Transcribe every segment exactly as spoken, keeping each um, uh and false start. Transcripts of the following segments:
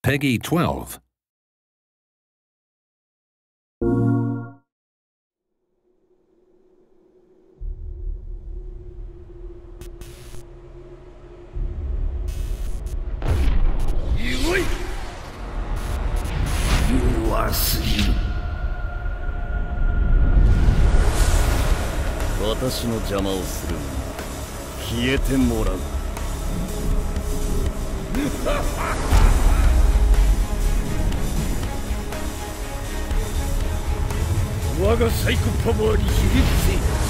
Peggy twelve. 弱すぎる。私の邪魔をする。消えてもらう。我がサイコパワーにひれ伏せ。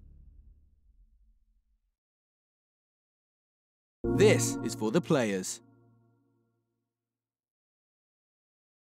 This is for the players.